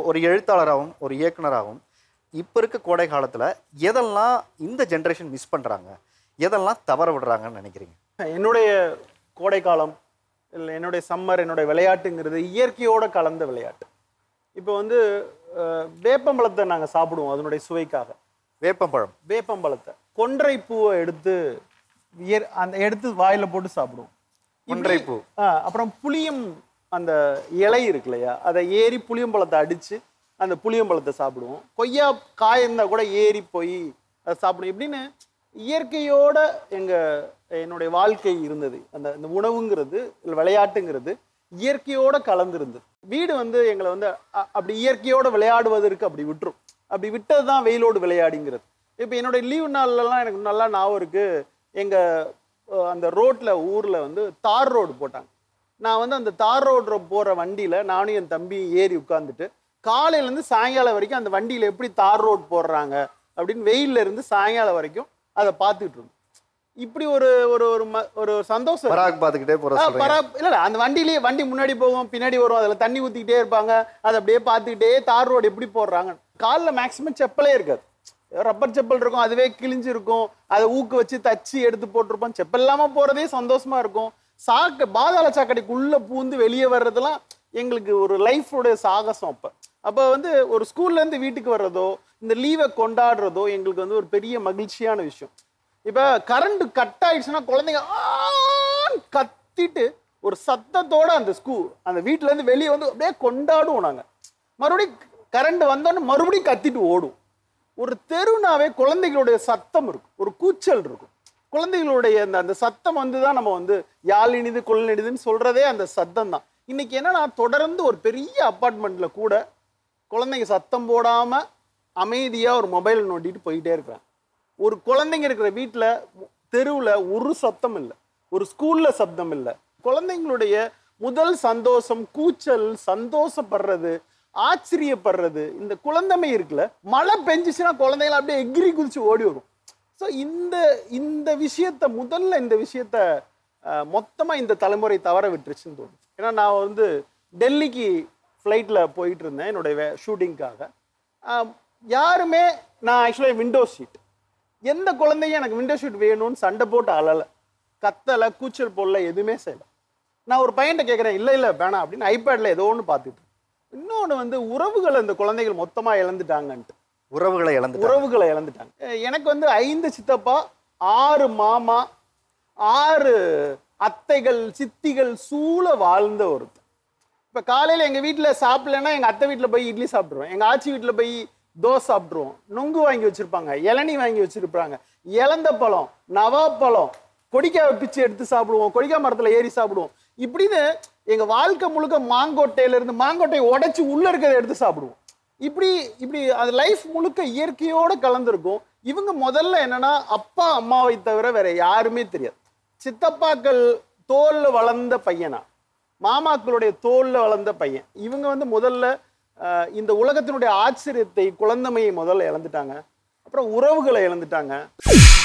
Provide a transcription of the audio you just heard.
ஒரு எழுத்தாளராகவும் ஒரு இயக்குனராகவும் இப்போ இருக்க கோடை காலத்தில் எதெல்லாம் இந்த ஜென்ரேஷன் மிஸ் பண்ணுறாங்க, எதெல்லாம் தவற விடுறாங்கன்னு நினைக்கிறீங்க? என்னுடைய கோடை காலம் இல்லை என்னுடைய சம்மர், என்னுடைய விளையாட்டுங்கிறது இயற்கையோடு கலந்த விளையாட்டு. இப்போ வந்து வேப்பம்பழத்தை நாங்கள் சாப்பிடுவோம் அதனுடைய சுவைக்காக. வேப்பம்பழத்தை கொன்றை பூவை எடுத்து எடுத்து வாயில் போட்டு சாப்பிடுவோம். கொன்றை பூ. அப்புறம் புளியம் அந்த இலை இருக்கு இல்லையா, அதை ஏறி புளியம்பழத்தை அடித்து அந்த புளியம்பழத்தை சாப்பிடுவோம். கொய்யா காய் இருந்தால் கூட ஏறி போய் அதை சாப்பிடுவோம். இப்படின்னு இயற்கையோட என்னுடைய வாழ்க்கை இருந்தது. அந்த உணவுங்கிறது இல்லை விளையாட்டுங்கிறது இயற்கையோட கலந்துருந்தது. வீடு வந்து எங்களை வந்து அப்படி இயற்கையோட விளையாடுவதற்கு அப்படி விட்டுரும். அப்படி விட்டது தான் வெயிலோடு விளையாடிங்கிறது. இப்போ என்னுடைய லீவ் நாள்லாம் எனக்கு நல்லா ஞாபகம் இருக்குது. எங்கள் அந்த ரோட்டில் ஊரில் வந்து தார் ரோடு போட்டாங்க. நான் வந்து அந்த தார் ரோடு போகிற வண்டியில் நானும் என் தம்பி ஏறி உட்காந்துட்டு காலையிலேருந்து சாயங்காலம் வரைக்கும் அந்த வண்டியில் எப்படி தார் ரோடு போடுறாங்க அப்படின்னு வெயிலில் இருந்து சாயங்காலம் வரைக்கும் அதை பார்த்துக்கிட்டு இருந்தோம். இப்படி ஒரு ஒரு ஒரு சந்தோஷம் பார்த்துக்கிட்டே இல்லை, அந்த வண்டியிலேயே வண்டி முன்னாடி போகும் பின்னாடி வரும், அதில் தண்ணி ஊற்றிக்கிட்டே இருப்பாங்க, அதை அப்படியே பார்த்துக்கிட்டே தார் ரோடு எப்படி போடுறாங்க. காலில் மேக்ஸிமம் செப்பலே இருக்காது, ரப்பர் செப்பல் இருக்கும், அதுவே கிழிஞ்சு இருக்கும், அதை ஊக்கு வச்சு தச்சு எடுத்து போட்டிருப்போம். செப்பல் இல்லாமல் போகிறதே சந்தோஷமா இருக்கும். பாதாள சாக்கடைக்குள்ளே பூந்து வெளியே வர்றதெல்லாம் எங்களுக்கு ஒரு லைஃபோடைய சாகசம். அப்போ வந்து ஒரு ஸ்கூல்லேருந்து வீட்டுக்கு வர்றதோ இந்த லீவை கொண்டாடுறதோ எங்களுக்கு வந்து ஒரு பெரிய மகிழ்ச்சியான விஷயம். இப்போ கரண்ட் கட் ஆயிடுச்சுன்னா குழந்தைங்க கத்திட்டு ஒரு சத்தத்தோட அந்த வீட்டிலேருந்து வெளியே வந்து அப்படியே கொண்டாடுவோம். நாங்கள் மறுபடியும் கரண்ட் வந்தோன்னு மறுபடியும் கத்திட்டு ஓடும். ஒரு தெருனாவே குழந்தைகளுடைய சத்தம் இருக்கும், ஒரு கூச்சல் இருக்கும். குழந்தைகளுடைய அந்த சத்தம் வந்து தான் நம்ம வந்து யாழ் இனிது கொள் இனிதுன்னு சொல்றதே அந்த சத்தம் தான். இன்னைக்கு என்னன்னா தொடர்ந்து ஒரு பெரிய அப்பார்ட்மெண்ட்ல கூட குழந்தைங்க சத்தம் போடாம அமைதியா ஒரு மொபைல் நோண்டிட்டு போயிட்டே இருக்கிறாங்க. ஒரு குழந்தைங்க இருக்கிற வீட்டில் தெருவில் ஒரு சத்தம் இல்லை, ஒரு ஸ்கூல்ல சத்தம் இல்லை. குழந்தைங்களுடைய முதல் சந்தோஷம் கூச்சல், சந்தோஷப்படுறது, ஆச்சரியப்படுறது, இந்த குழந்தைமை இருக்குல்ல. மழை பெஞ்சிச்சுன்னா குழந்தைகள் அப்படியே எகிரி குதிச்சு ஓடி வரும். ஸோ இந்த விஷயத்த மொத்தமாக இந்த தலைமுறை தவற விட்டுருச்சுன்னு தோணுது. ஏன்னா நான் வந்து டெல்லிக்கு ஃப்ளைட்டில் போயிட்டு இருந்தேன் என்னுடைய ஷூட்டிங்காக. யாருமே நான் ஆக்சுவலாக விண்டோ சீட், எந்த குழந்தையும் எனக்கு விண்டோ சீட் வேணும்னு சண்டை போட்டு அழலை, கத்தலை, கூச்சல் போடல, எதுவுமே செய்யலை. நான் ஒரு பையன்ட்ட கேட்குறேன், இல்லை வேணாம் அப்படின்னு ஐபேடில் ஏதோ ஒன்று பார்த்துட்டு. இன்னொன்று வந்து உறவுகளை இந்த குழந்தைகள் மொத்தமாக இழந்துட்டாங்கன்ட்டு. உறவுகளை இழந்துட்டாங்க. எனக்கு வந்து 5 சித்தப்பா, 6 மாமா, 6 அத்தைகள், சித்திகள் சூழ வாழ்ந்த ஒருத்தர். இப்போ காலையில் எங்கள் வீட்டில் சாப்பிடலன்னா எங்கள் அத்தை வீட்டில் போய் இட்லி சாப்பிட்ருவோம், எங்கள் ஆச்சி வீட்டில் போய் தோசை சாப்பிட்ருவோம். நுங்கு வாங்கி வச்சுருப்பாங்க, இளநீ வாங்கி வச்சுருப்பாங்க, இலந்த பழம், நவாப்பழம், கொடிக்காய் பிச்சு எடுத்து சாப்பிடுவோம், கொடிக்காய் மரத்தில் ஏறி சாப்பிடுவோம். இப்படின்னு எங்கள் வாழ்க்கை முழுக்க மாங்கொட்டையிலேருந்து மாங்கொட்டையை உடைச்சி உள்ளே இருக்கிறத எடுத்து சாப்பிடுவோம். இப்படி அது லைஃப் முழுக்க இயற்கையோடு கலந்துருக்கும். இவங்க முதல்ல என்னன்னா அப்பா அம்மாவை தவிர வேற யாருமே தெரியாது. சித்தப்பாக்கள் தோல்ல வளர்ந்த பையனா, மாமாக்களுடைய தோல்ல வளர்ந்த பையன். இவங்க வந்து முதல்ல இந்த உலகத்தினுடைய ஆச்சரியத்தை, குழந்தைமையை முதல்ல இழந்துட்டாங்க. அப்புறம் உறவுகளை இழந்துட்டாங்க.